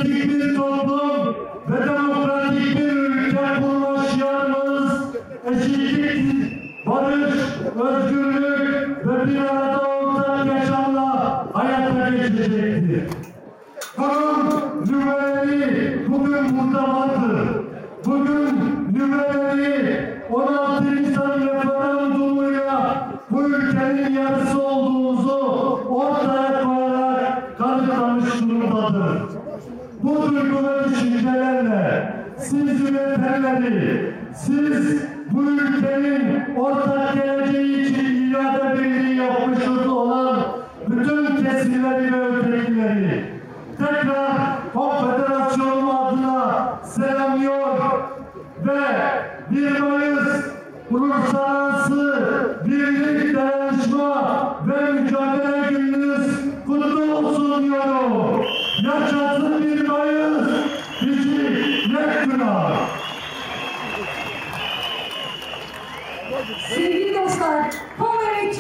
demokratik bir toplum ve demokratik bir ülke kurma şiarımız eşitlik, barış, özgürlük ve bir arada ortak yaşamla hayata geçecektir. Bunun nüveleri bugün burada vardır. Bugün nüveleri 16 Nisan referandumuyla bu ülkenin yarısı olduğumuzu ortaya koyarak kanıtlamış durumdadır. Bu duygu ve düşüncelerle siz yönetenleri, siz bu ülkenin ortak geleceği için irade birliği yapmış olan bütün kesimleri ve ötekileri tekrar konfederasyonum adına selamlıyor ve 1 Mayıs Uluslararası Birlik, Dayanışma ve Mücadele Gününüz kutlu olsun diyorum. Yaşasın 1 Mayıs, bizi yek günah. Sevgili dostlar, Pomer'e